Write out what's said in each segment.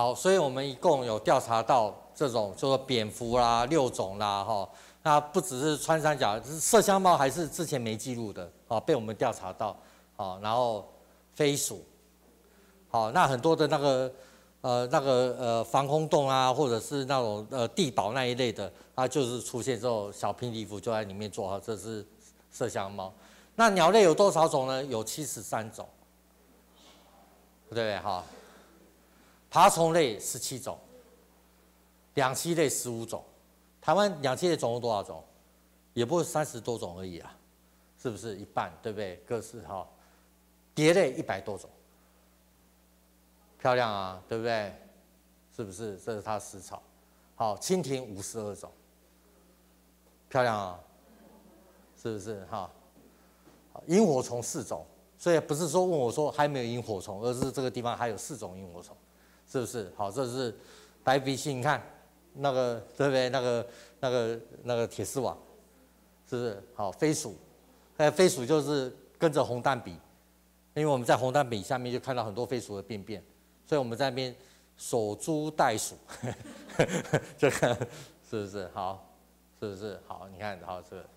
好，所以我们一共有调查到这种，就说蝙蝠啦、六种啦，哈，那不只是穿山甲，麝香猫还是之前没记录的，啊，被我们调查到，好，然后飞鼠，好，那很多的那个防空洞啊，或者是那种地堡那一类的，它就是出现之后，小平底蝠就在里面做，哈，这是麝香猫。那鸟类有多少种呢？有73种，对不对？哈。爬虫类17种，两栖类15种。台湾两栖类总共多少种？也不是30多种而已啊，是不是一半？对不对？各式哈。蝶类100多种，漂亮啊，对不对？是不是？这是它的食草。好，蜻蜓52种，漂亮啊，是不是？哈。萤火虫4种，所以不是说问我说还没有萤火虫，而是这个地方还有4种萤火虫。是不是？好，这是白鼻心，你看那个对不对？那个铁丝网，是不是？好，飞鼠，飞鼠就是跟着红蛋比，因为我们在红蛋比下面就看到很多飞鼠的便便，所以我们在那边守株待鼠，这个是不是？好，是不是？好，你看，好这个，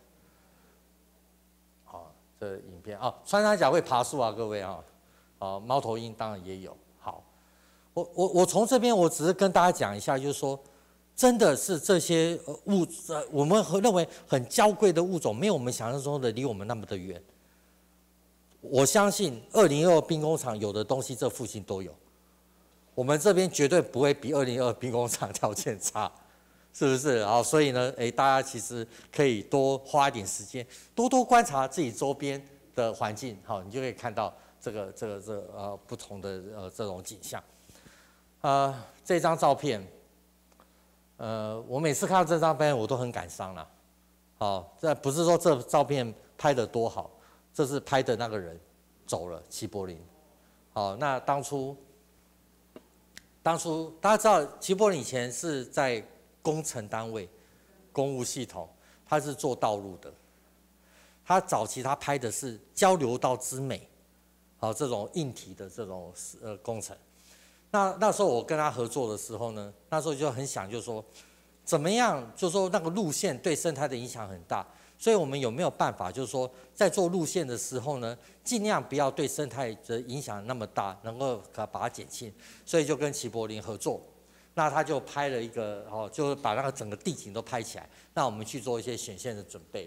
好这影片啊，穿山甲会爬树啊，各位啊，啊，猫头鹰当然也有。我从这边我只是跟大家讲一下，就是说，真的是这些我们认为很娇贵的物种，没有我们想象中的离我们那么的远。我相信202兵工厂有的东西这附近都有，我们这边绝对不会比202兵工厂条件差，是不是？好，所以呢，大家其实可以多花一点时间，多多观察自己周边的环境，好，你就可以看到这不同的这种景象。这张照片，我每次看到这张照片我都很感伤啦。好，这不是说这照片拍得多好，这是拍的那个人走了，齐柏林。好，那当初大家知道，齐柏林以前是在工程单位、公务系统，他是做道路的。他早期他拍的是交流道之美，好，这种硬体的这种工程。那时候我跟他合作的时候呢，那时候就很想，就是说，怎么样，就是说那个路线对生态的影响很大，所以我们有没有办法，就是说在做路线的时候呢，尽量不要对生态的影响那么大，能够把它减轻，所以就跟齐柏林合作，那他就拍了一个就是把那个整个地景都拍起来，那我们去做一些选线的准备。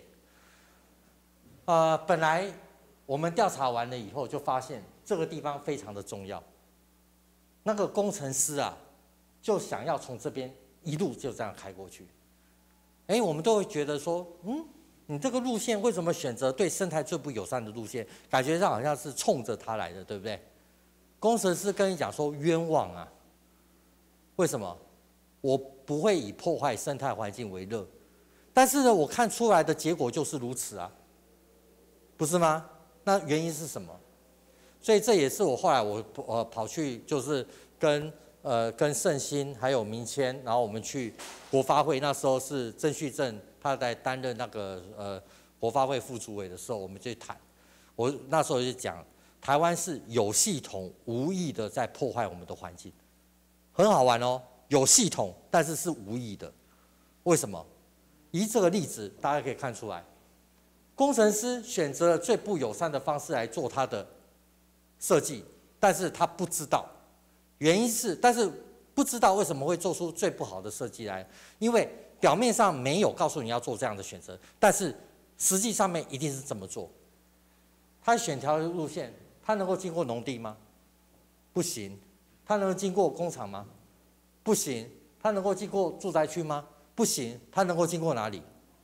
本来我们调查完了以后，就发现这个地方非常的重要。那个工程师啊，就想要从这边一路就这样开过去。我们都会觉得说，你这个路线为什么选择对生态最不友善的路线？感觉上好像是冲着它来的，对不对？工程师跟你讲说冤枉啊，为什么？我不会以破坏生态环境为乐，但是呢，我看出来的结果就是如此啊，不是吗？那原因是什么？所以这也是我后来跑去就是跟盛兴还有民谦，然后我们去国发会，那时候是曾旭正他在担任那个国发会副主委的时候，我们就谈。我那时候就讲，台湾是有系统无意的在破坏我们的环境，很好玩哦，有系统但是是无意的。为什么？以这个例子大家可以看出来，工程师选择了最不友善的方式来做他的设计，但是他不知道原因是，但是不知道为什么会做出最不好的设计来，因为表面上没有告诉你要做这样的选择，但是实际上面一定是这么做。他选条路线，他能够经过农地吗？不行。他能够经过工厂吗？不行。他能够经过住宅区吗？不行。他能够经过哪里？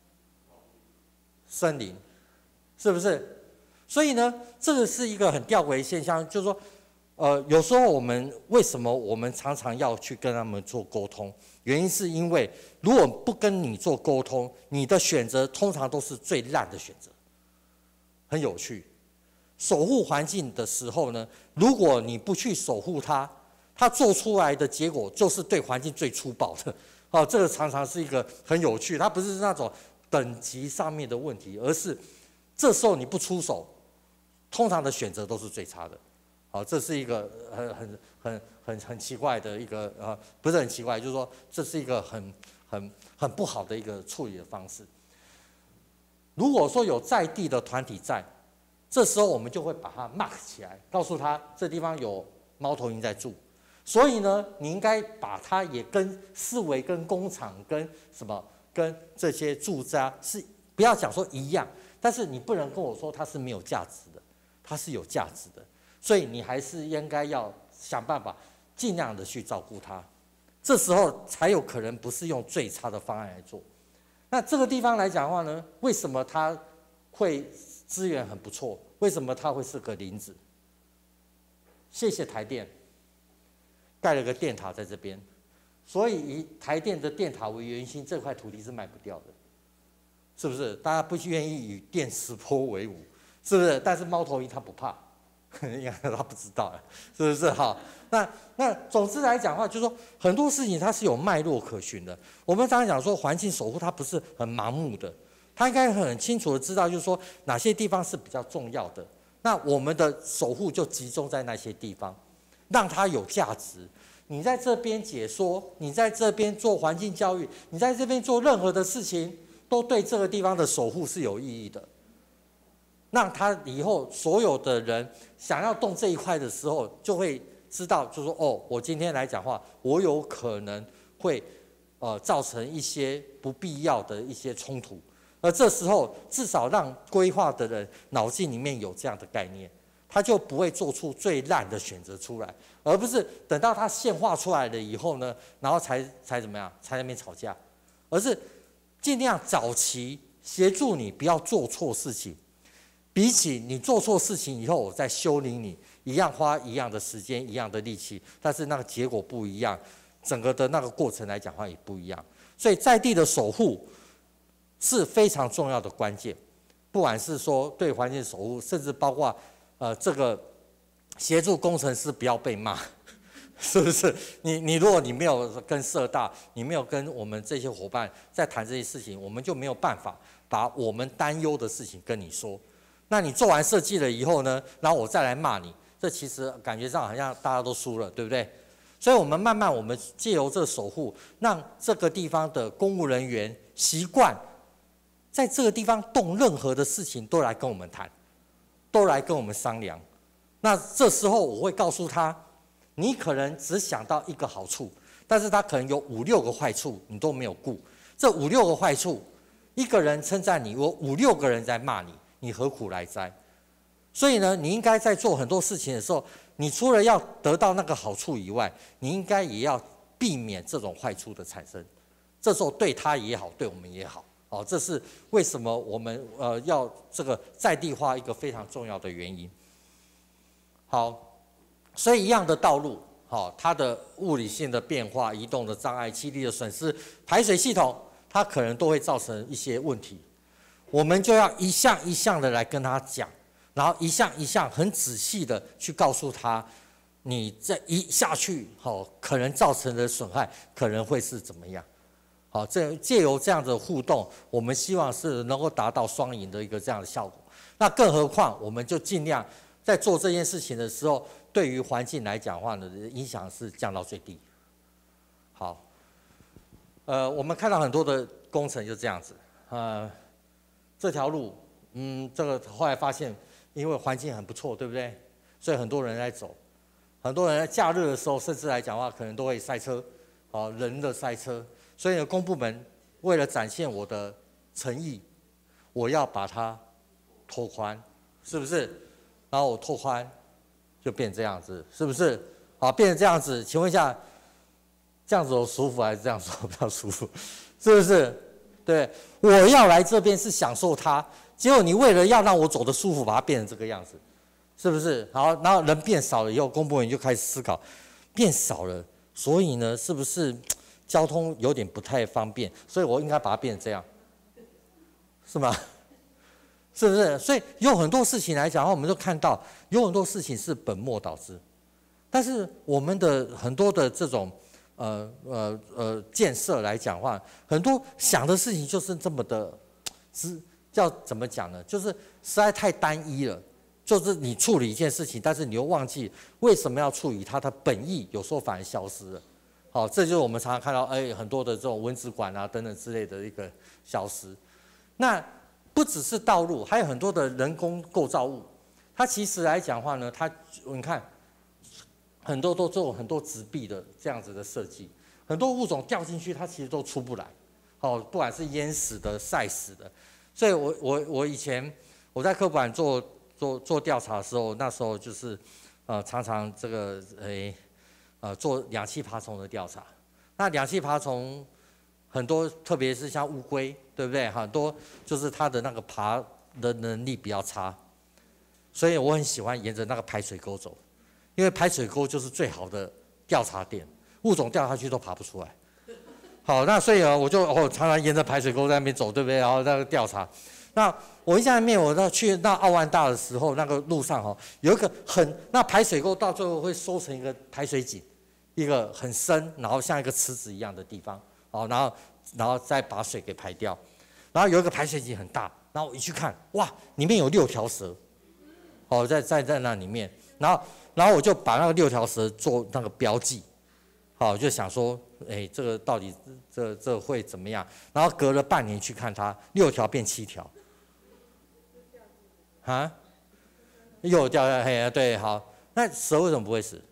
森林，是不是？所以呢，这个是一个很吊诡的现象，就是说，有时候为什么我们常常要去跟他们做沟通？原因是因为如果不跟你做沟通，你的选择通常都是最烂的选择。很有趣，守护环境的时候呢，如果你不去守护它，它做出来的结果就是对环境最粗暴的。这个常常是一个很有趣，它不是那种等级上面的问题，而是这时候你不出手，通常的选择都是最差的。 好，这是一个很奇怪的一个不是很奇怪，就是说这是一个很不好的一个处理的方式。如果说有在地的团体在，这时候我们就会把它 mark 起来，告诉他这地方有猫头鹰在住，所以呢，你应该把它也跟视为跟工厂跟什么跟这些住家是不要讲说一样，但是你不能跟我说它是没有价值的，它是有价值的，所以你还是应该要想办法尽量的去照顾它，这时候才有可能不是用最差的方案来做。那这个地方来讲的话呢，为什么它会资源很不错？为什么它会是个林子？谢谢台电，盖了个电塔在这边，所以以台电的电塔为圆心，这块土地是卖不掉的，是不是？大家不愿意与电磁波为伍，是不是？但是猫头鹰它不怕，应该他不知道，是不是？哈，那总之来讲的话，就是说很多事情它是有脉络可循的。我们常常讲说环境守护，它不是很盲目的，它应该很清楚的知道，就是说哪些地方是比较重要的。那我们的守护就集中在那些地方，让它有价值。你在这边解说，你在这边做环境教育，你在这边做任何的事情，都对这个地方的守护是有意义的。让他以后所有的人想要动这一块的时候，就会知道，就是说，哦，我今天来讲话，我有可能会造成一些不必要的一些冲突。而这时候，至少让规划的人脑筋里面有这样的概念，他就不会做出最烂的选择出来，而不是等到他现化出来了以后呢，然后才怎么样，才在那边吵架，而是尽量早期协助你不要做错事情。比起你做错事情以后我再修理你，一样花一样的时间、一样的力气，但是那个结果不一样，整个的那个过程来讲话也不一样。所以在地的守护是非常重要的关键，不管是说对环境守护，甚至包括这个协助工程师不要被骂，是不是？你如果你没有跟社大，你没有跟我们这些伙伴在谈这些事情，我们就没有办法把我们担忧的事情跟你说。那你做完设计了以后呢，然后我再来骂你，这其实感觉上好像大家都输了，对不对？所以我们慢慢我们借由这个守护，让这个地方的公务人员习惯在这个地方动任何的事情都来跟我们谈，都来跟我们商量。那这时候我会告诉他，你可能只想到一个好处，但是他可能有5、6个坏处你都没有顾。这5、6个坏处，一个人称赞你，我5、6个人在骂你，你何苦来哉？所以呢，你应该在做很多事情的时候，你除了要得到那个好处以外，你应该也要避免这种坏处的产生。这时候对他也好，对我们也好。哦，这是为什么我们要这个在地化一个非常重要的原因。好，所以一样的道路，好，它的物理性的变化、移动的障碍、气力的损失、排水系统，它可能都会造成一些问题。我们就要一项一项的来跟他讲，然后一项一项很仔细的去告诉他，你这一下去，好，可能造成的损害可能会是怎么样。好，借由这样的互动，我们希望是能够达到双赢的一个这样的效果。那更何况，我们就尽量在做这件事情的时候，对于环境来讲的话呢，影响是降到最低。好，我们看到很多的工程就这样子，这条路，这个后来发现，因为环境很不错，对不对？所以很多人在走，很多人在假日的时候，甚至来讲的话，可能都会塞车，人的塞车。所以呢，公部门为了展现我的诚意，我要把它拓宽，是不是？然后我拓宽，就变这样子，是不是？好，变成这样子，请问一下，这样子我舒服还是这样子我比较舒服？是不是？对，我要来这边是享受它，结果你为了要让我走得舒服，把它变成这个样子，是不是？好，然后人变少了以后，公部门就开始思考，变少了，所以呢，是不是交通有点不太方便？所以我应该把它变成这样，是吗？是不是？所以有很多事情来讲的话，我们都看到有很多事情是本末倒置，但是我们的很多的这种建设来讲的话，很多想的事情就是这么的，叫怎么讲呢？就是实在太单一了， 就是你处理一件事情，但是你又忘记为什么要处理它的本意，有时候反而消失了。好，这就是我们常常看到，很多的这种蚊子馆啊等等之类的一个消失。那不只是道路，还有很多的人工构造物。它其实来讲的话呢，你看，很多都做很多植壁的这样子的设计，很多物种掉进去，它其实都出不来。好，不管是淹死的、晒死的。所以我以前我在科博馆做调查的时候，那时候就是常常这个做两栖爬虫的调查。那两栖爬虫很多，特别是像乌龟，对不对？很多就是它的那个爬的能力比较差，所以我很喜欢沿着那个排水沟走，因为排水沟就是最好的调查点，物种掉下去都爬不出来。好，那所以我就常常沿着排水沟在那边走，对不对？然后那个调查。那我印象里面，我去那奥万大的时候，那个路上有一个那排水沟到最后会收成一个排水井，一个很深，然后像一个池子一样的地方，然后再把水给排掉。然后有一个排水井很大，然后我一去看，哇，里面有6条蛇，在那里面。然后我就把那个6条蛇做那个标记，好，就想说，这个到底这会怎么样？然后隔了半年去看它，6条变7条。啊，又掉下黑啊，对，好，那蛇为什么不会死？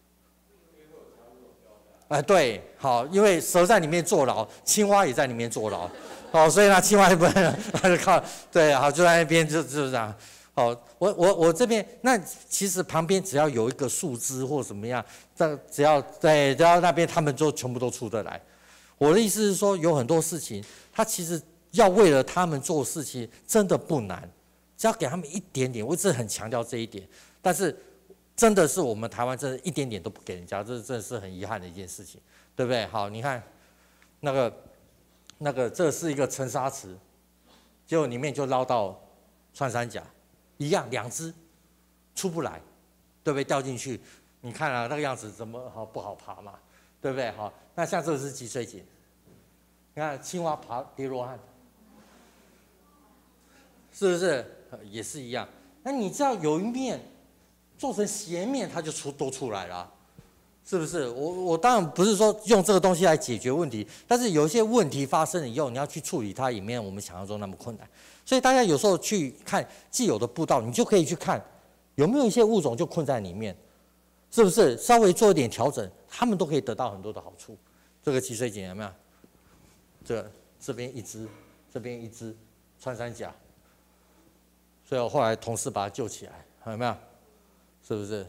对，好，因为蛇在里面坐牢，青蛙也在里面坐牢，所以那青蛙就不能，它就靠，对，好，就在那边就这样，好，我这边那其实旁边只要有一个树枝或怎么样，只要那边他们就全部都出得来。我的意思是说，有很多事情，它其实要为了他们做事情真的不难。只要给他们一点点，我一直很强调这一点，但是真的是我们台湾真的一点点都不给人家，这真的是很遗憾的一件事情，对不对？好，你看那个这是一个沉沙池，结果里面就捞到穿山甲，一样2只出不来，对不对？掉进去，你看啊那个样子怎么不好爬嘛，对不对？好，那像这个是脊椎井，你看青蛙爬叠罗汉，是不是？也是一样，那你只要有一面做成斜面，它就都出来了，是不是？我当然不是说用这个东西来解决问题，但是有一些问题发生了以后，你要去处理它，也没有我们想象中那么困难。所以大家有时候去看既有的步道，你就可以去看有没有一些物种就困在里面，是不是？稍微做一点调整，它们都可以得到很多的好处。这个脊椎井有没有？这边一只，这边一只穿山甲。所以我后来同事把他救起来，有没有？是不是？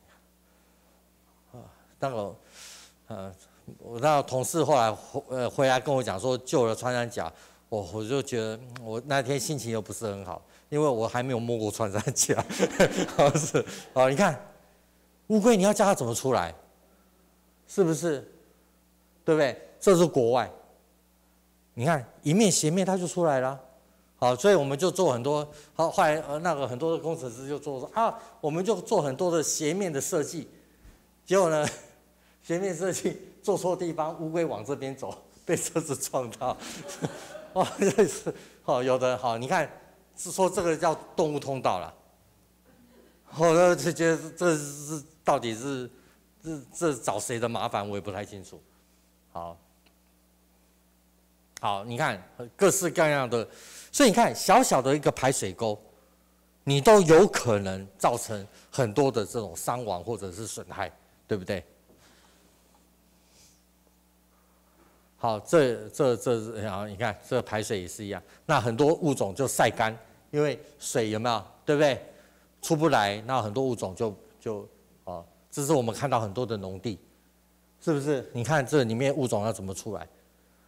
那个我那个同事后来回来跟我讲说救了穿山甲，我就觉得我那天心情又不是很好，因为我还没有摸过穿山甲。是你看乌龟，你要叫它怎么出来？是不是？对不对？这是国外，你看一面斜面它就出来了。好，所以我们就做很多，后来那个很多的工程师就做说我们就做很多的斜面的设计，结果呢，斜面设计做错地方，乌龟往这边走，被车子撞到，这是有的好，你看是说这个叫动物通道了，我就觉得这是到底是这找谁的麻烦，我也不太清楚。好，你看各式各样的。所以你看，小小的一个排水沟，你都有可能造成很多的这种伤亡或者是损害，对不对？好，你看这个排水也是一样，那很多物种就晒干，因为水有没有，对不对？出不来，那很多物种这是我们看到很多的农地，是不是？你看这里面物种要怎么出来？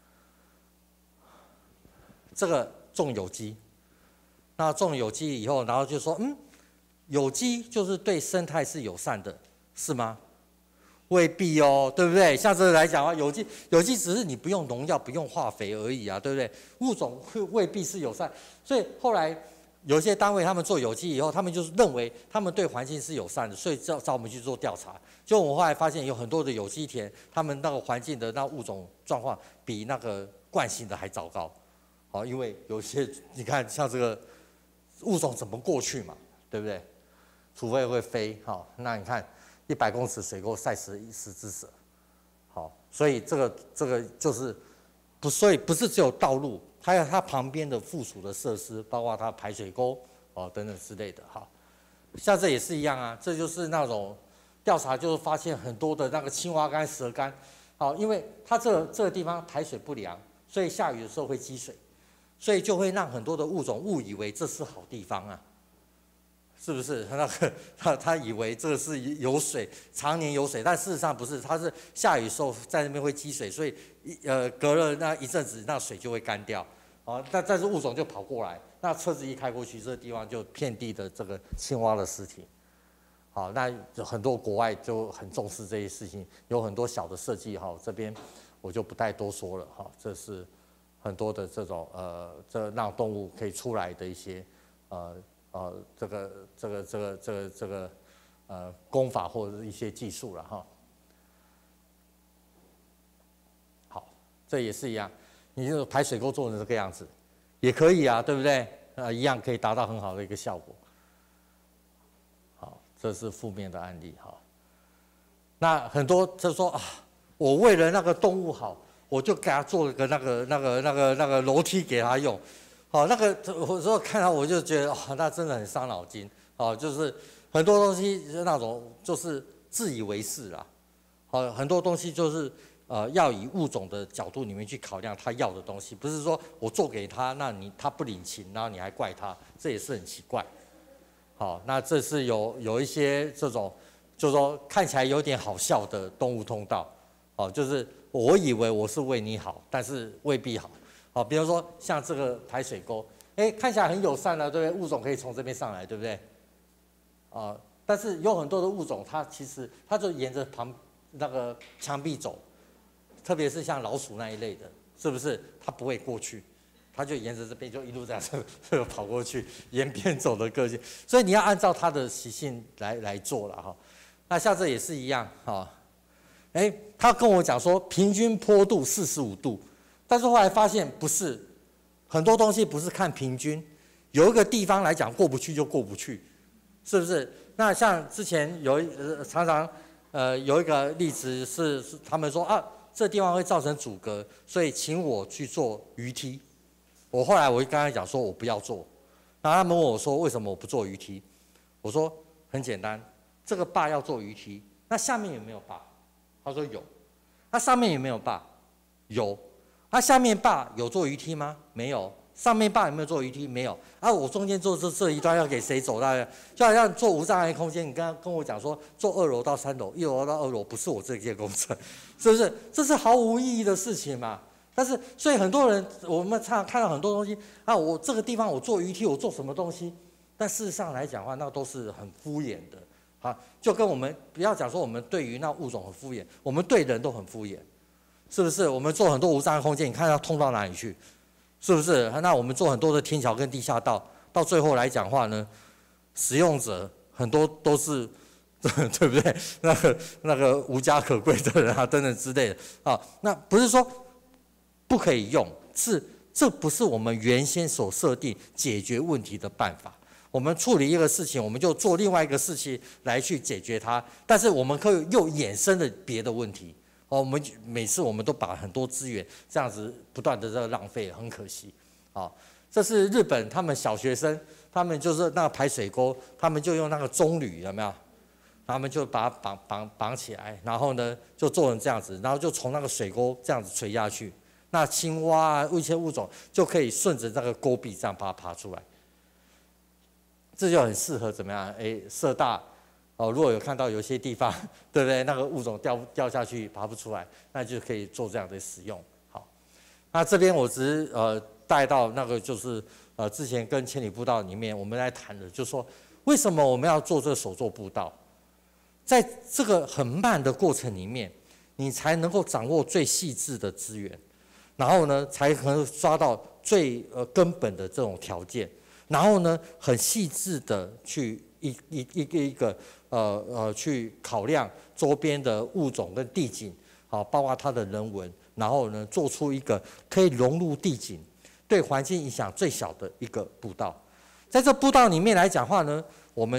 这个种有机，那种有机以后，然后就说，有机就是对生态是友善的，是吗？未必哦，对不对？像这个来讲的话，有机只是你不用农药、不用化肥而已啊，对不对？物种未必是友善，所以后来有些单位他们做有机以后，他们就是认为他们对环境是友善的，所以找我们去做调查。就我后来发现，有很多的有机田，他们那个环境的那物种状况比那个惯性的还糟糕。好，因为有些你看像这个物种怎么过去嘛，对不对？ 除非会飞，好，那你看100公尺水沟晒死10只蛇，好，所以这个就是所以不是只有道路，还有它旁边的附属的设施，包括它排水沟哦等等之类的，好，像这也是一样啊，这就是那种调查就是发现很多的那个青蛙干、蛇干，好，因为它这个地方排水不良，所以下雨的时候会积水，所以就会让很多的物种误以为这是好地方啊。是不是他以为这个是有水，常年有水，但事实上不是，它是下雨的时候在那边会积水，所以隔了那一阵子，那水就会干掉，啊，但是物种就跑过来，那车子一开过去，这个地方就遍地的这个青蛙的尸体，好，那很多国外就很重视这些事情，有很多小的设计，哈，这边我就不太多说了，哈，这是很多的这种这让动物可以出来的一些这个功法或者是一些技术了哈。好，这也是一样，你这个排水沟做成这个样子，也可以啊，对不对？一样可以达到很好的一个效果。好，这是负面的案例哈。那很多就说啊，我为了那个动物好，我就给他做一个那个楼梯给他用。好，那个有时候看到我就觉得，哦，那真的很伤脑筋。哦，就是很多东西那种就是自以为是啦。很多东西就是要以物种的角度里面去考量他要的东西，不是说我做给他，那他不领情，然后你还怪他，这也是很奇怪。好，那这是有一些这种，就是说看起来有点好笑的动物通道。哦，就是我以为我是为你好，但是未必好。好，比如说像这个排水沟，看起来很友善啊，对不对？物种可以从这边上来，对不对？但是有很多的物种，它其实它就沿着那个墙壁走，特别是像老鼠那一类的，是不是？它不会过去，它就沿着这边就一路这样跑过去，沿边走的个性。所以你要按照它的习性来做了哈。那像这也是一样哈。他跟我讲说平均坡度45度。但是后来发现不是，很多东西不是看平均，有一个地方来讲过不去就过不去，是不是？那像之前常常有一个例子是他们说啊，这地方会造成阻隔，所以请我去做鱼梯。后来我就跟他讲说我不要做，然后他们问我说为什么我不做鱼梯？我说很简单，这个坝要做鱼梯，那下面有没有坝？他说有。那上面有没有坝？有。那下面坝有做鱼梯吗？没有。上面坝有没有做鱼梯？没有。我中间做这一段要给谁走？就好像做无障碍空间，你刚刚跟我讲说做2楼到3楼，1楼到2楼不是我这件工程，是不是？这是毫无意义的事情嘛。但是所以很多人我们常常看到很多东西我这个地方我做鱼梯，我做什么东西？但事实上来讲的话，那都是很敷衍的就跟我们不要讲说我们对于那物种很敷衍，我们对人都很敷衍。是不是？我们做很多无障碍空间，你看要通到哪里去？是不是？那我们做很多的天桥跟地下道，到最后来讲话呢，使用者很多都是，对不对？那个无家可归的人等等之类的那不是说不可以用，这不是我们原先所设定解决问题的办法。我们处理一个事情，我们就做另外一个事情来去解决它，但是我们可以又衍生了别的问题。我们每次我们都把很多资源这样子不断的这个浪费，很可惜。这是日本他们小学生，他们就是那个排水沟，他们就用那个棕榈有没有？他们就把它绑起来，然后呢就做成这样子，然后就从那个水沟这样子垂下去，那青蛙一些物种就可以顺着那个沟壁这样把它爬出来。这就很适合怎么样？社大。如果有看到有些地方，对不对？那个物种掉下去爬不出来，那就可以做这样的使用。好，那这边我只是带到那个就是之前跟千里步道里面我们来谈的，就是说为什么我们要做这个手作步道？在这个很慢的过程里面，你才能够掌握最细致的资源，然后呢才能抓到最根本的这种条件，然后呢很细致的去一个去考量周边的物种跟地景，包括它的人文，然后呢做出一个可以融入地景、对环境影响最小的一个步道。在这步道里面来讲话呢，我们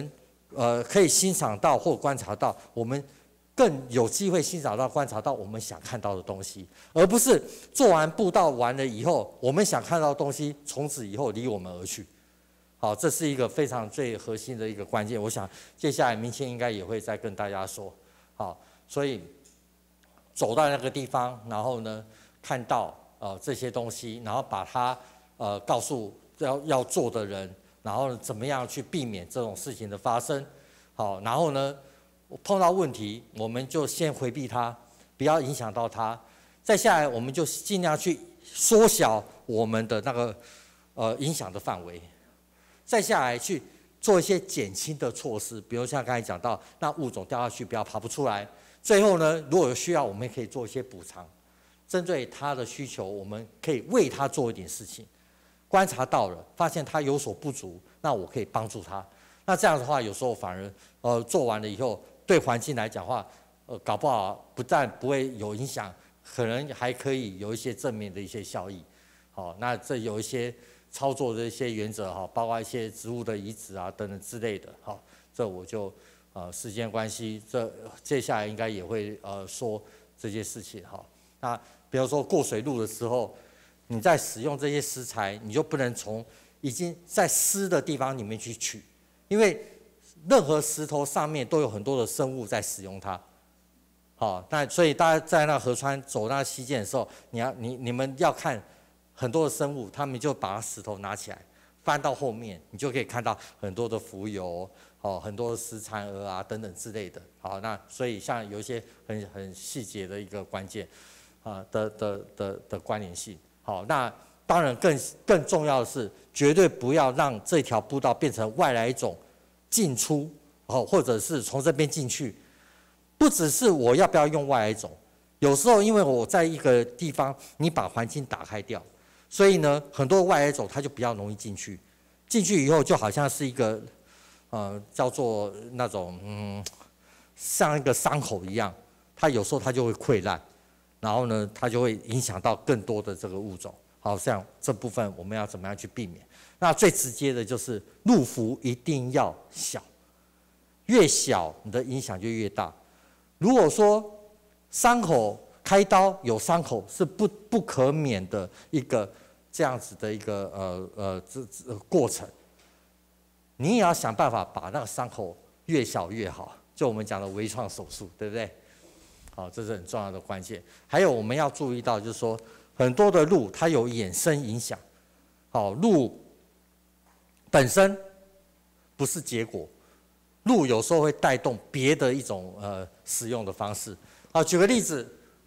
可以欣赏到或观察到，我们更有机会欣赏到、观察到我们想看到的东西，而不是做完布道完了以后，我们想看到的东西从此以后离我们而去。好，这是一个非常最核心的一个关键。我想接下来明谦应该也会再跟大家说。好，所以走到那个地方，然后呢看到这些东西，然后把它告诉要做的人，然后怎么样去避免这种事情的发生。好，然后呢碰到问题，我们就先回避它，不要影响到它。再下来，我们就尽量去缩小我们的那个影响的范围。再下来去做一些减轻的措施，比如像刚才讲到，那物种掉下去不要爬不出来。最后呢，如果有需要，我们也可以做一些补偿，针对他的需求，我们可以为他做一点事情。观察到了，发现他有所不足，那我可以帮助他。那这样的话，有时候反而做完了以后，对环境来讲的话，搞不好不但不会有影响，可能还可以有一些正面的一些效益。好，那这有一些操作的一些原则哈，包括一些植物的移植啊等等之类的。好，这我就时间关系，接下来应该也会说这些事情哈。那比如说过水路的时候，你在使用这些食材，你就不能从已经在湿的地方里面去取，因为任何石头上面都有很多的生物在使用它。好，那所以大家在那河川走那溪涧的时候，你们要看。很多的生物，他们就把石头拿起来，翻到后面，你就可以看到很多的浮游，很多的石蚕蛾啊等等之类的。好，那所以像有一些很细节的一个关键的关联性。好，那当然更重要的是，绝对不要让这条步道变成外来种进出，或者是从这边进去。不只是我要不要用外来种，有时候因为我在一个地方，你把环境打开掉。所以呢，很多外来种它就比较容易进去，进去以后就好像是一个叫做那种像一个伤口一样，它有时候它就会溃烂，然后呢，它就会影响到更多的这个物种。好，像这部分我们要怎么样去避免？那最直接的就是路幅一定要小，越小你的影响就越大。如果说伤口开刀有伤口是不可免的一个这样子的一个过程，你也要想办法把那个伤口越小越好，就我们讲的微创手术，对不对？好，这是很重要的关键。还有我们要注意到，就是说很多的路它有衍生影响，好，路本身不是结果，路有时候会带动别的一种使用的方式。好，举个例子。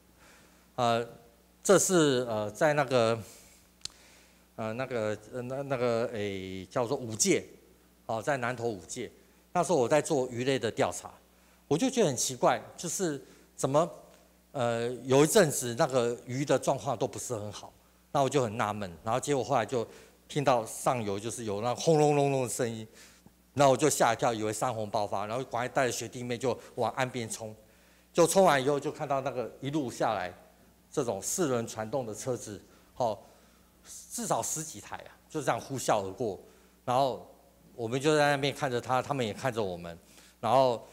这是在那个叫做五界，在南投五界，那时候我在做鱼类的调查，我就觉得很奇怪，就是怎么有一阵子那个鱼的状况都不是很好，那我就很纳闷，然后结果后来就听到上游就是有那轰隆隆隆的声音，然后我就吓一跳，以为山洪爆发，然后赶快带着学弟妹就往岸边冲，就冲完以后就看到那个一路下来。这种4轮传动的车子，至少10几台啊，就这样呼啸而过。然后我们就在那边看着他们也看着我们。然后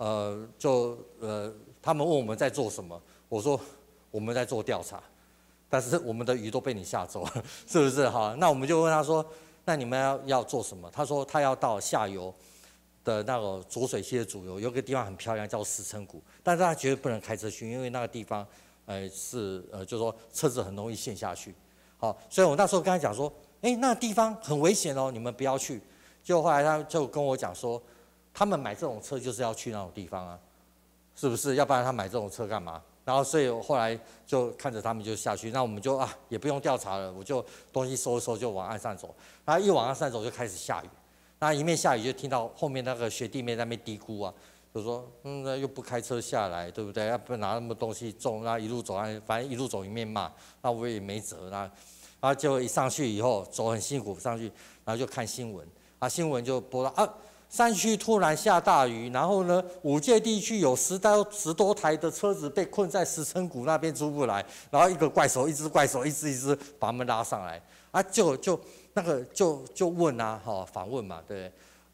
他们问我们在做什么，我说我们在做调查，但是我们的鱼都被你吓走了，是不是？好，那我们就问他说，那你们要做什么？他说他要到下游的那个浊水溪的主游，有个地方很漂亮，叫石城谷，但是他绝对不能开车去，因为那个地方。就是说车子很容易陷下去，好，所以我那时候跟他讲说，那个地方很危险哦，你们不要去。结果后来他就跟我讲说，他们买这种车就是要去那种地方啊，是不是？要不然他买这种车干嘛？然后所以我后来就看着他们就下去，那我们就也不用调查了，我就东西收一收就往岸上走。然后一往岸上走就开始下雨，那一面下雨就听到后面那个学弟妹在那边嘀咕啊。就说，那又不开车下来，对不对？要不拿那么东西重，那一路走，反正一路走一面骂，那我也没辙。然后就一上去以后，走很辛苦上去，然后就看新闻，新闻就播到山区突然下大雨，然后呢，五界地区有10多台的车子被困在石城谷那边出不来，然后一个怪手，一只怪手，一只把他们拉上来，就问访问嘛，对不对？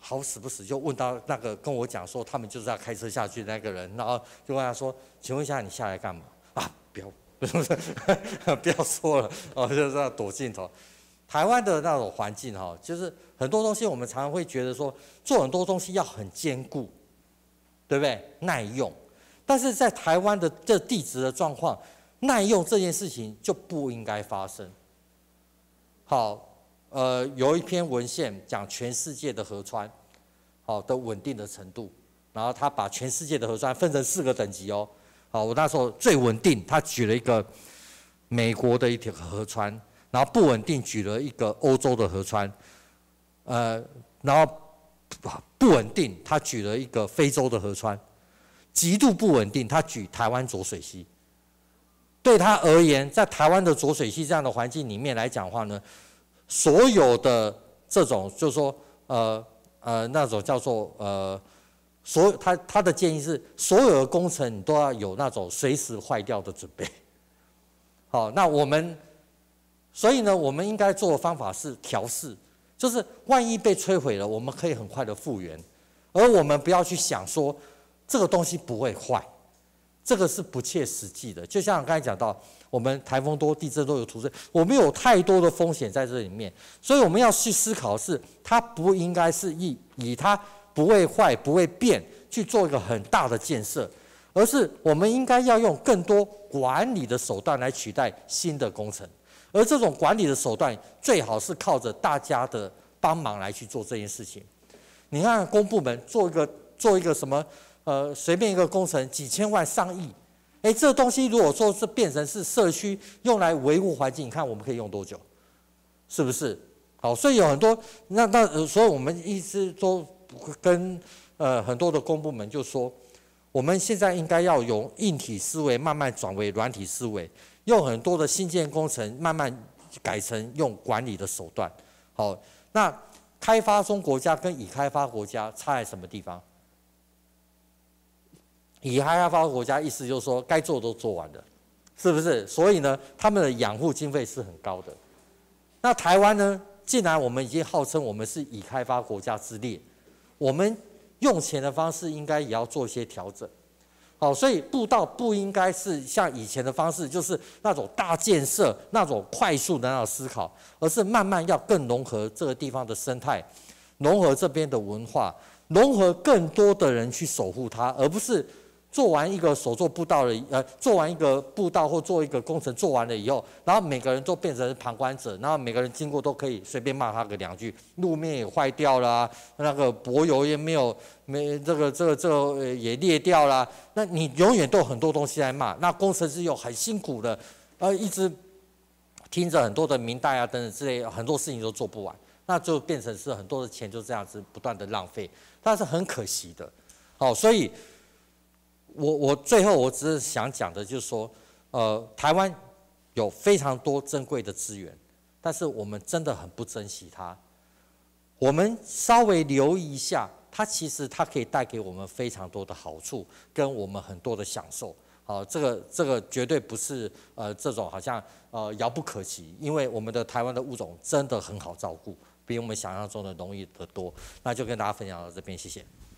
好死不死就问到那个跟我讲说他们就是要开车下去的那个人，然后就问他说：“请问一下你下来干嘛？”啊，不要，不要说了哦，就是要躲镜头。台湾的那种环境哈，就是很多东西我们常常会觉得说做很多东西要很坚固，对不对？耐用，但是在台湾的这地质的状况，耐用这件事情就不应该发生。好。有一篇文献讲全世界的河川，好的稳定的程度，然后他把全世界的河川分成4个等级哦。好，我那时候最稳定，他举了一个美国的一条河川，然后不稳定举了一个欧洲的河川，然后不稳定他举了一个非洲的河川，极度不稳定他举台湾浊水溪。对他而言，在台湾的浊水溪这样的环境里面来讲的话呢，所有的这种就是说那种叫做他的建议是，所有的工程你都要有那种随时坏掉的准备。好，那所以呢，我们应该做的方法是调试，就是万一被摧毁了，我们可以很快的复原，而我们不要去想说这个东西不会坏，这个是不切实际的。就像我刚才讲到，我们台风多、地震多有土震，我们有太多的风险在这里面，所以我们要去思考的是，它不应该是以它不会坏、不会变去做一个很大的建设，而是我们应该要用更多管理的手段来取代新的工程，而这种管理的手段最好是靠着大家的帮忙来去做这件事情。你看公部门做一个什么随便一个工程几千万上亿。这东西如果说是变成是社区用来维护环境，你看我们可以用多久？是不是？好，所以有很多所以我们一直都跟很多的公部门就说，我们现在应该要用硬体思维慢慢转为软体思维，用很多的新建工程慢慢改成用管理的手段。好，那开发中国家跟已开发国家差在什么地方？已开发国家意思就是说，该做的都做完了，是不是？所以呢，他们的养护经费是很高的。那台湾呢，既然我们已经号称我们是已开发国家之列，我们用钱的方式应该也要做一些调整。好，所以步道不应该是像以前的方式，就是那种大建设、那种快速的那种思考，而是慢慢要更融合这个地方的生态，融合这边的文化，融合更多的人去守护它，而不是做完一个手作步道做完一个步道或做一个工程做完了以后，然后每个人都变成旁观者，然后每个人经过都可以随便骂他个2句，路面也坏掉了啊，那个柏油也这个也裂掉了，那你永远都有很多东西在骂，那工程师又很辛苦的，一直听着很多的明代啊等等之类，很多事情都做不完，那就变成是很多的钱就这样子不断的浪费，但是很可惜的。好，所以我最后我只是想讲的就是说，台湾有非常多珍贵的资源，但是我们真的很不珍惜它。我们稍微留意一下，其实它可以带给我们非常多的好处，跟我们很多的享受。好，这个绝对不是这种好像遥不可及，因为我们的台湾的物种真的很好照顾，比我们想象中的容易得多。那就跟大家分享到这边，谢谢。